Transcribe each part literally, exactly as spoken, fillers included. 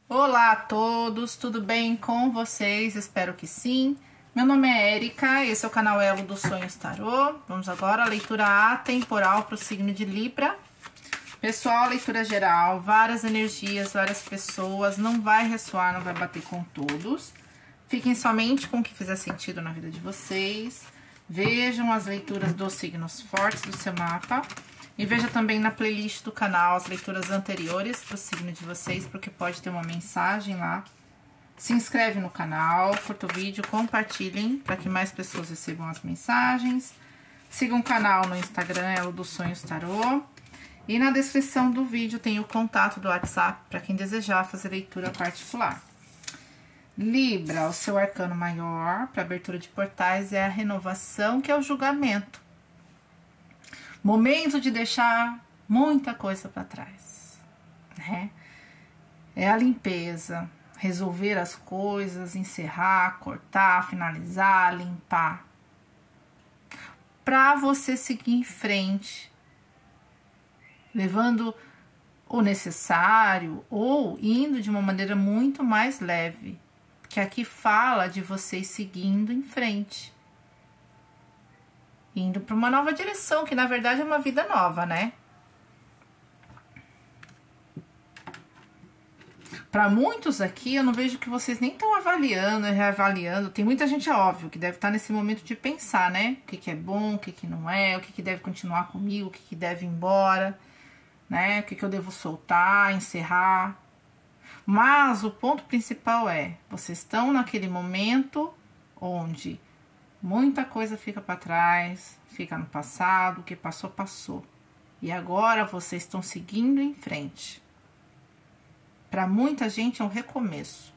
Olá a todos, tudo bem com vocês? Espero que sim. Meu nome é Érica, esse é o canal Elo dos Sonhos Tarô. Vamos agora à leitura atemporal para o signo de Libra. Pessoal, leitura geral, várias energias, várias pessoas, não vai ressoar, não vai bater com todos. Fiquem somente com o que fizer sentido na vida de vocês. Vejam as leituras dos signos fortes do seu mapa. E veja também na playlist do canal as leituras anteriores para o signo de vocês, porque pode ter uma mensagem lá. Se inscreve no canal, curta o vídeo, compartilhem para que mais pessoas recebam as mensagens. Sigam o canal no Instagram, Elo dos Sonhos Tarô. E na descrição do vídeo tem o contato do WhatsApp para quem desejar fazer leitura particular. Libra, o seu arcano maior para abertura de portais é a renovação, que é o julgamento. Momento de deixar muita coisa para trás, né? É a limpeza, resolver as coisas, encerrar, cortar, finalizar, limpar. Para você seguir em frente, levando o necessário ou indo de uma maneira muito mais leve, que aqui fala de vocês seguindo em frente. Indo para uma nova direção, que na verdade é uma vida nova, né? Para muitos aqui, eu não vejo que vocês nem estão avaliando, reavaliando. Tem muita gente, é óbvio, que deve estar nesse momento de pensar, né? O que, que é bom, o que, que não é, o que, que deve continuar comigo, o que, que deve ir embora, né? O que, que eu devo soltar, encerrar. Mas o ponto principal é, vocês estão naquele momento onde muita coisa fica para trás, fica no passado, o que passou, passou. E agora vocês estão seguindo em frente. Para muita gente é um recomeço.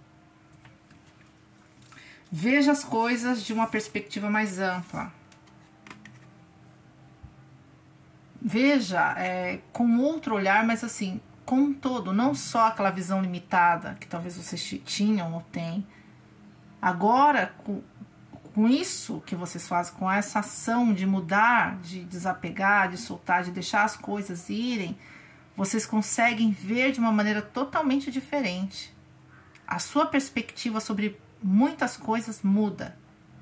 Veja as coisas de uma perspectiva mais ampla. Veja é, com outro olhar, mas assim, com um todo, não só aquela visão limitada que talvez vocês tinham ou têm. Agora, com Com isso que vocês fazem, com essa ação de mudar, de desapegar, de soltar, de deixar as coisas irem, vocês conseguem ver de uma maneira totalmente diferente. A sua perspectiva sobre muitas coisas muda.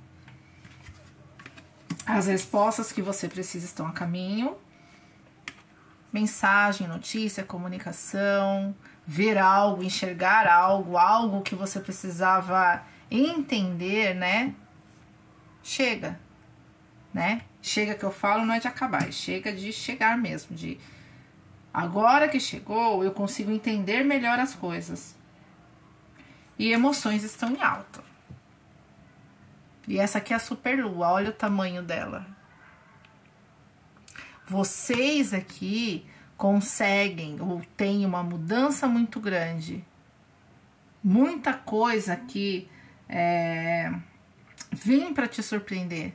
As respostas que você precisa estão a caminho. Mensagem, notícia, comunicação, ver algo, enxergar algo, algo que você precisava entender, né? Chega, né? Chega que eu falo não é de acabar, chega de chegar mesmo, de agora que chegou, eu consigo entender melhor as coisas. E emoções estão em alta. E essa aqui é a superlua, olha o tamanho dela. Vocês aqui conseguem ou têm uma mudança muito grande. Muita coisa aqui é... vem para te surpreender.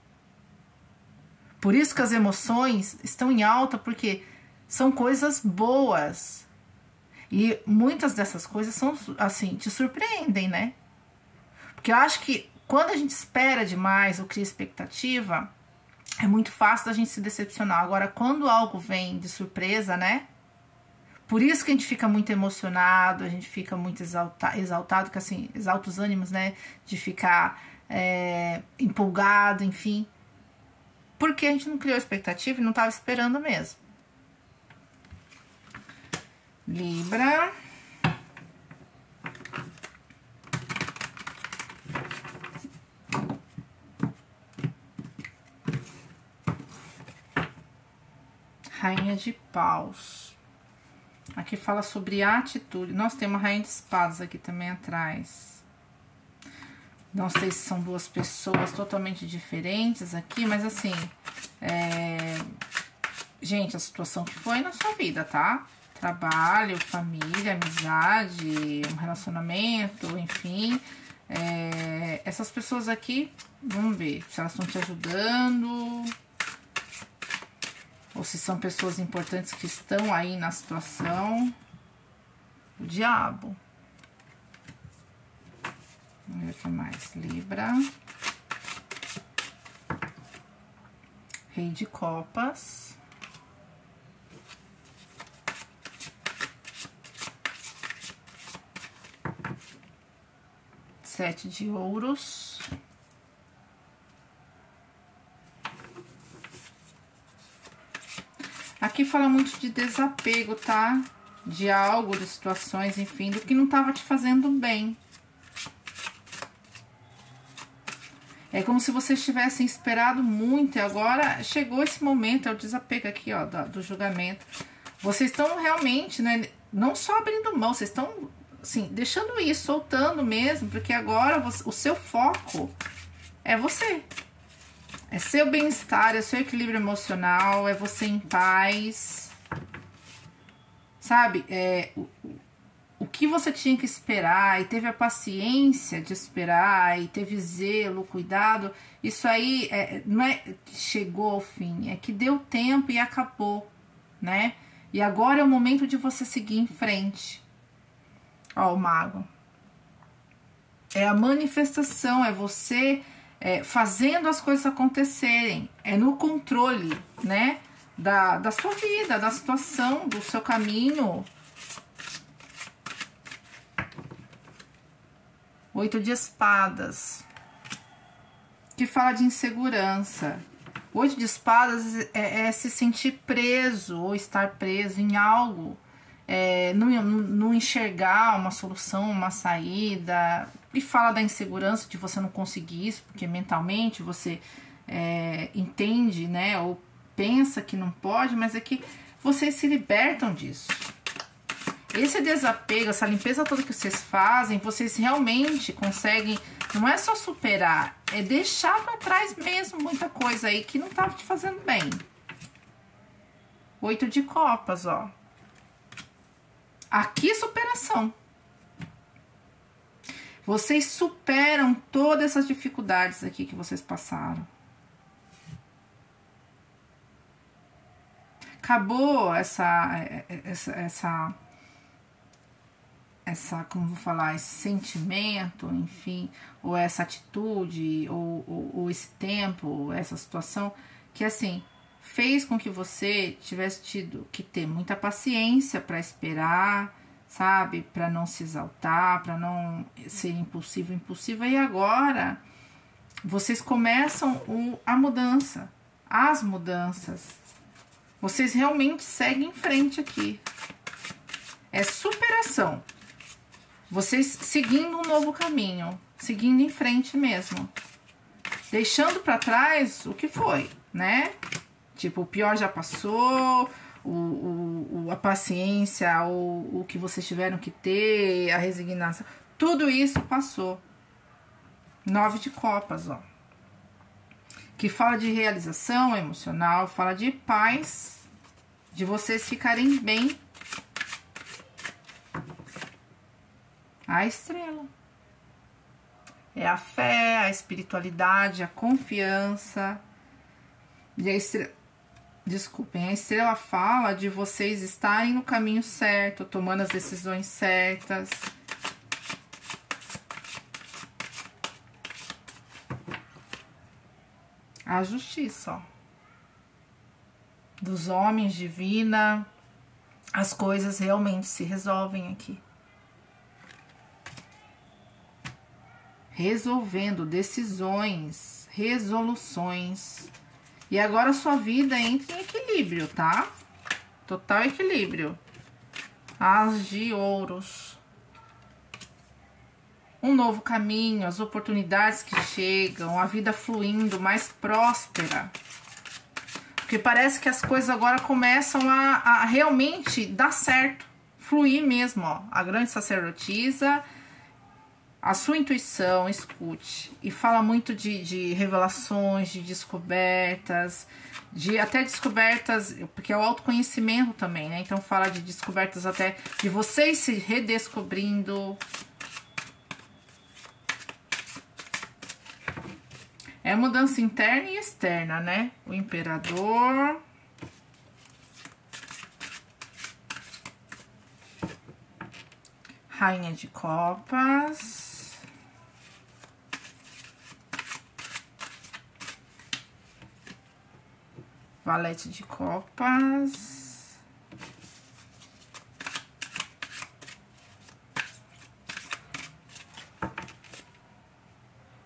Por isso que as emoções estão em alta, porque são coisas boas. E muitas dessas coisas são assim, te surpreendem, né? Porque eu acho que quando a gente espera demais ou cria expectativa, é muito fácil da gente se decepcionar. Agora, quando algo vem de surpresa, né? Por isso que a gente fica muito emocionado, a gente fica muito exalta, exaltado, que assim, exalta os ânimos, né? De ficar É, empolgado, enfim, porque a gente não criou expectativa e não estava esperando mesmo. Libra, Rainha de Paus. Aqui fala sobre atitude. Nós temos uma Rainha de Espadas aqui também atrás. Não sei se são duas pessoas totalmente diferentes aqui, mas assim, é... gente, a situação que foi na sua vida, tá? Trabalho, família, amizade, um relacionamento, enfim. É... Essas pessoas aqui, vamos ver se elas estão te ajudando, ou se são pessoas importantes que estão aí na situação. O diabo. Vamos ver o que mais. Libra. Rei de Copas. Sete de ouros. Aqui fala muito de desapego, tá? De algo, de situações, enfim, do que não tava te fazendo bem. É como se vocês tivessem esperado muito e agora chegou esse momento, é o desapego aqui, ó, do, do julgamento. Vocês estão realmente, né, não só abrindo mão, vocês estão, assim, deixando ir, soltando mesmo, porque agora você, o seu foco é você. É seu bem-estar, é seu equilíbrio emocional, é você em paz. Sabe, é... O, o que você tinha que esperar e teve a paciência de esperar e teve zelo, cuidado, isso aí é, não é que chegou ao fim, é que deu tempo e acabou, né? E agora é o momento de você seguir em frente. Ó, o mago. É a manifestação, é você é, fazendo as coisas acontecerem, é no controle, né? Da, da sua vida, da situação, do seu caminho. Oito de espadas, que fala de insegurança. Oito de espadas é, é se sentir preso ou estar preso em algo, é, não, não enxergar uma solução, uma saída. E fala da insegurança de você não conseguir isso, porque mentalmente você é, entende, né, ou pensa que não pode, mas é que vocês se libertam disso. Esse desapego, essa limpeza toda que vocês fazem, vocês realmente conseguem, não é só superar, é deixar pra trás mesmo muita coisa aí que não tava te fazendo bem. Oito de copas, ó. Aqui, superação. Vocês superam todas essas dificuldades aqui que vocês passaram. Acabou essa... essa, essa essa, como vou falar, esse sentimento, enfim, ou essa atitude, ou, ou, ou esse tempo, ou essa situação, que assim, fez com que você tivesse tido que ter muita paciência para esperar, sabe, para não se exaltar, para não ser impulsivo, impulsiva, e agora vocês começam o, a mudança, as mudanças, vocês realmente seguem em frente aqui, é superação. Vocês seguindo um novo caminho, seguindo em frente mesmo. Deixando pra trás o que foi, né? Tipo, o pior já passou, o, o, a paciência, o, o que vocês tiveram que ter, a resignação. Tudo isso passou. Nove de copas, ó. Que fala de realização emocional, fala de paz, de vocês ficarem bem. A estrela. É a fé, a espiritualidade, a confiança. E a estrela... Desculpem, a estrela fala de vocês estarem no caminho certo, tomando as decisões certas. A justiça, ó. Dos homens, divina. As coisas realmente se resolvem aqui. Resolvendo decisões, resoluções. E agora a sua vida entra em equilíbrio, tá? Total equilíbrio. As de ouros. Um novo caminho, as oportunidades que chegam, a vida fluindo, mais próspera. Porque parece que as coisas agora começam a, a realmente dar certo. Fluir mesmo, ó. A grande sacerdotisa... A sua intuição, escute. E fala muito de, de revelações, de descobertas, de até descobertas, porque é o autoconhecimento também, né? Então fala de descobertas até de vocês se redescobrindo. É mudança interna e externa, né? O imperador. Rainha de copas. Valete de copas.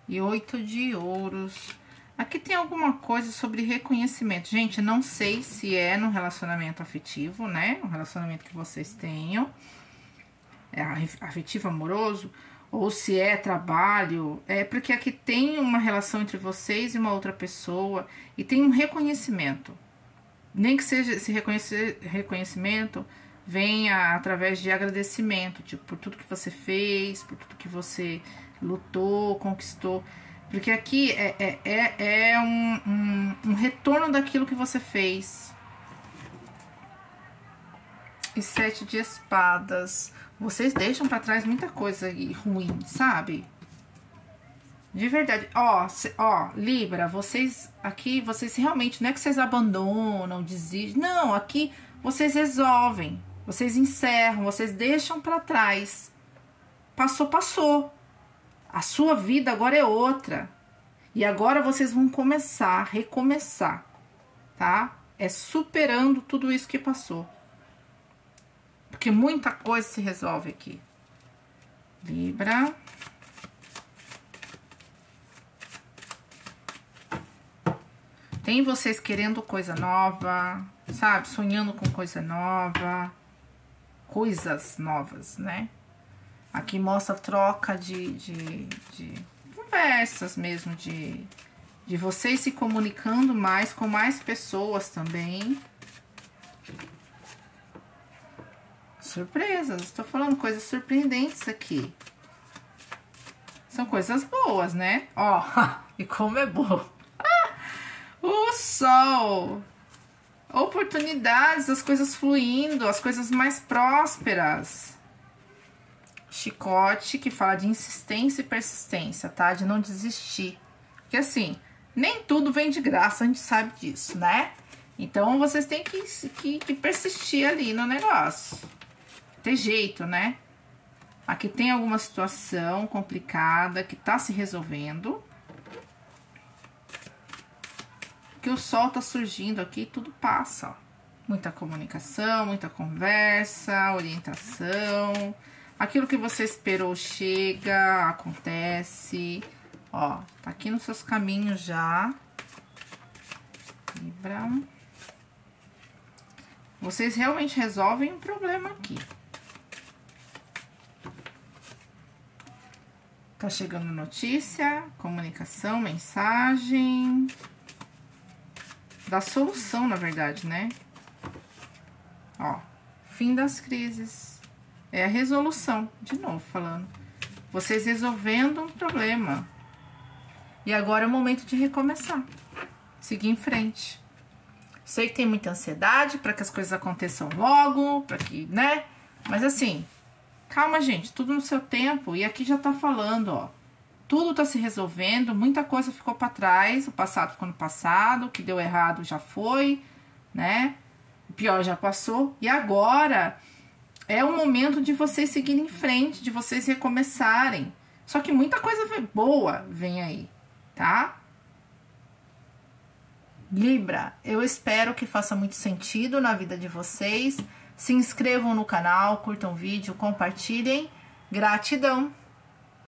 e oito de ouros. Aqui tem alguma coisa sobre reconhecimento. Gente, não sei se é no relacionamento afetivo, né? Um relacionamento que vocês tenham. É afetivo, amoroso. Ou se é trabalho. É porque aqui tem uma relação entre vocês e uma outra pessoa. E tem um reconhecimento. Nem que seja esse reconhecimento venha através de agradecimento. Tipo, por tudo que você fez, por tudo que você lutou, conquistou. Porque aqui é, é, é, é um, um, um retorno daquilo que você fez. E sete de espadas. Vocês deixam pra trás muita coisa ruim, sabe? De verdade. Ó, cê, ó, Libra, vocês aqui, vocês realmente, não é que vocês abandonam, desistem. Não, aqui vocês resolvem. Vocês encerram, vocês deixam pra trás. Passou, passou. A sua vida agora é outra. E agora vocês vão começar, recomeçar, tá? É superando tudo isso que passou. Porque muita coisa se resolve aqui. Libra. Tem vocês querendo coisa nova, sabe? Sonhando com coisa nova. Coisas novas, né? Aqui mostra troca de, de, de conversas mesmo, de, de vocês se comunicando mais com mais pessoas também. Surpresas, estou falando coisas surpreendentes aqui. São coisas boas, né? Ó, e como é bom. O sol. Oportunidades, as coisas fluindo, as coisas mais prósperas. Chicote, que fala de insistência e persistência, tá? De não desistir. Porque assim, nem tudo vem de graça, a gente sabe disso, né? Então, vocês têm que, que, que persistir ali no negócio. Ter jeito, né? Aqui tem alguma situação complicada que tá se resolvendo. Que o sol tá surgindo aqui, tudo passa, ó. Muita comunicação, muita conversa, orientação. Aquilo que você esperou chega, acontece. Ó, tá aqui nos seus caminhos já. Libra. Vocês realmente resolvem um problema aqui. Tá chegando notícia, comunicação, mensagem. Da solução, na verdade, né? Ó, fim das crises. É a resolução, de novo falando. Vocês resolvendo um problema. E agora é o momento de recomeçar. Seguir em frente. Sei que tem muita ansiedade para que as coisas aconteçam logo, para que, né? Mas assim, calma, gente, tudo no seu tempo. E aqui já tá falando, ó. Tudo tá se resolvendo, muita coisa ficou para trás, o passado ficou no passado, o que deu errado já foi, né? O pior já passou. E agora é o momento de vocês seguirem em frente, de vocês recomeçarem. Só que muita coisa boa vem aí, tá? Libra, eu espero que faça muito sentido na vida de vocês. Se inscrevam no canal, curtam o vídeo, compartilhem. Gratidão!